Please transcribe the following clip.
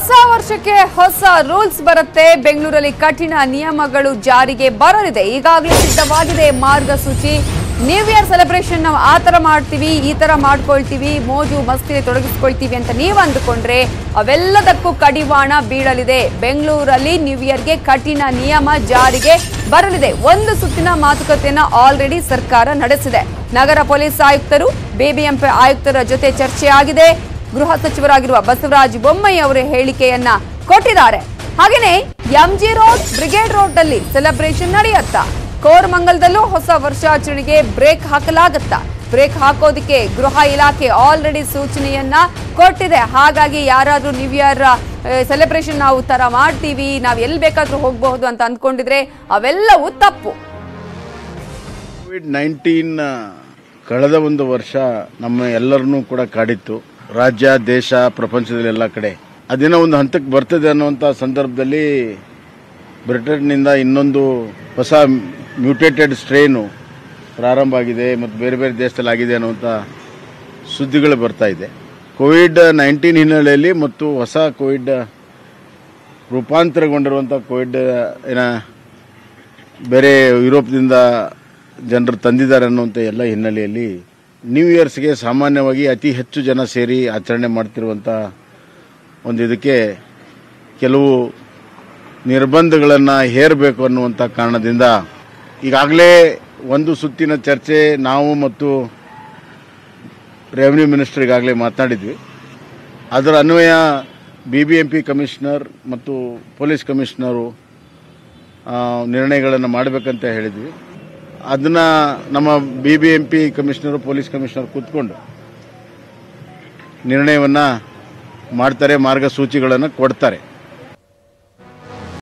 ಹೊಸ ವರ್ಷಕ್ಕೆ ಹೊಸ ರೂಲ್ಸ್ ಬರುತ್ತೆ. ಬೆಂಗಳೂರಲ್ಲಿ ಕಠಿಣ ನಿಯಮಗಳು ಜಾರಿಗೆ ಬರಲಿದೆ. ಈಗಾಗಲೇ ಸಿದ್ಧವಾಗಿದೆ ಮಾರ್ಗಸೂಚಿ. ನ್ಯೂ ಇಯರ್ ಸೆಲೆಬ್ರೇಷನ್ ನಾವು ಆ ಥರ ಮಾಡ್ತೀವಿ, ಈ ಥರ ಮಾಡ್ಕೊಳ್ತೀವಿ, ಮೋಜು ಮಸ್ತಿಲಿ ತೊಡಗಿಸ್ಕೊಳ್ತೀವಿ ಅಂತ ನೀವು ಅಂದುಕೊಂಡ್ರೆ ಅವೆಲ್ಲದಕ್ಕೂ ಕಡಿವಾಣ ಬೀಳಲಿದೆ. ಬೆಂಗಳೂರಲ್ಲಿ ನ್ಯೂ ಇಯರ್ಗೆ ಕಠಿಣ ನಿಯಮ ಜಾರಿಗೆ ಬರಲಿದೆ. ಒಂದು ಸುತ್ತಿನ ಮಾತುಕತೆಯನ್ನ ಆಲ್ರೆಡಿ ಸರ್ಕಾರ ನಡೆಸಿದೆ. ನಗರ ಪೊಲೀಸ್ ಆಯುಕ್ತರು, ಬಿಬಿಎಂಪಿ ಆಯುಕ್ತರ ಜೊತೆ ಚರ್ಚೆ ಆಗಿದೆ. ಗೃಹ ಸಚಿವರಾಗಿರುವ ಬಸವರಾಜ ಬೊಮ್ಮಾಯಿ ಅವರ ಹೇಳಿಕೆಯನ್ನ ಕೊಟ್ಟಿದ್ದಾರೆ. ಹಾಗೇನೆ ಎಂಜಿ ರೋಡ್, ಬ್ರಿಗೇಡ್ ರೋಡ್ ಅಲ್ಲಿ ಸೆಲೆಬ್ರೇಷನ್ ನಡೆಯುತ್ತಾ? ಕೋರಮಂಗಲದಲ್ಲೂ ಹೊಸ ವರ್ಷಾಚರಣೆಗೆ ಬ್ರೇಕ್ ಹಾಕಲಾಗುತ್ತಾ? ಬ್ರೇಕ್ ಹಾಕೋದಕ್ಕೆ ಗೃಹ ಇಲಾಖೆ ಆಲ್ರೆಡಿ ಸೂಚನೆಯನ್ನ ಕೊಟ್ಟಿದೆ. ಹಾಗಾಗಿ ಯಾರಾದ್ರೂ ನ್ಯೂ ಇಯರ್ ಸೆಲೆಬ್ರೇಷನ್ ನಾವು ತರ ಮಾಡ್ತೀವಿ, ನಾವು ಎಲ್ಲಿ ಬೇಕಾದ್ರೂ ಹೋಗಬಹುದು ಅಂತ ಅಂದ್ಕೊಂಡಿದ್ರೆ ಅವೆಲ್ಲವೂ ತಪ್ಪು. ಕೋವಿಡ್-19 ಕಳೆದ ಒಂದು ವರ್ಷ ನಮ್ಮ ಎಲ್ಲರನ್ನೂ ಕೂಡ ಕಾಡಿತ್ತು. ರಾಜ್ಯ, ದೇಶ, ಪ್ರಪಂಚದಲ್ಲಿ ಎಲ್ಲ ಕಡೆ ಅದೇನೋ ಒಂದು ಹಂತಕ್ಕೆ ಬರ್ತದೆ ಅನ್ನುವಂಥ ಸಂದರ್ಭದಲ್ಲಿ ಬ್ರಿಟನ್ನಿಂದ ಇನ್ನೊಂದು ಹೊಸ ಮ್ಯೂಟೇಟೆಡ್ ಸ್ಟ್ರೇನು ಪ್ರಾರಂಭ ಆಗಿದೆ ಮತ್ತು ಬೇರೆ ಬೇರೆ ದೇಶದಲ್ಲಿ ಆಗಿದೆ ಅನ್ನುವಂಥ ಸುದ್ದಿಗಳು ಬರ್ತಾ ಇದೆ. ಕೋವಿಡ್-19 ಹಿನ್ನೆಲೆಯಲ್ಲಿ ಮತ್ತು ಹೊಸ ಕೋವಿಡ್ ರೂಪಾಂತರಗೊಂಡಿರುವಂಥ ಕೋವಿಡ್ ಬೇರೆ ಯುರೋಪ್ನಿಂದ ಜನರು ತಂದಿದ್ದಾರೆ ಅನ್ನುವಂಥ ಎಲ್ಲ ಹಿನ್ನೆಲೆಯಲ್ಲಿ ನ್ಯೂ ಇಯರ್ಸ್ಗೆ ಸಾಮಾನ್ಯವಾಗಿ ಅತಿ ಹೆಚ್ಚು ಜನ ಸೇರಿ ಆಚರಣೆ ಮಾಡ್ತಿರುವಂಥ ಒಂದು ಇದಕ್ಕೆ ಕೆಲವು ನಿರ್ಬಂಧಗಳನ್ನು ಹೇರಬೇಕು ಅನ್ನುವಂಥ ಕಾರಣದಿಂದ ಈಗಾಗಲೇ ಒಂದು ಸುತ್ತಿನ ಚರ್ಚೆ ನಾವು ಮತ್ತು ರೆವಿನ್ಯೂ ಮಿನಿಸ್ಟರ್ ಈಗಾಗಲೇ ಮಾತನಾಡಿದ್ವಿ. ಅದರ ಅನ್ವಯ ಬಿಬಿಎಂಪಿ ಕಮಿಷನರ್ ಮತ್ತು ಪೊಲೀಸ್ ಕಮಿಷನರು ನಿರ್ಣಯಗಳನ್ನು ಮಾಡಬೇಕಂತ ಹೇಳಿದ್ವಿ. ಅದನ್ನು ನಮ್ಮ ಬಿಬಿಎಂಪಿ ಕಮಿಷನರು, ಪೊಲೀಸ್ ಕಮಿಷನರ್ ಕೂತ್ಕೊಂಡು ನಿರ್ಣಯವನ್ನು ಮಾಡ್ತಾರೆ, ಮಾರ್ಗಸೂಚಿಗಳನ್ನು ಕೊಡ್ತಾರೆ.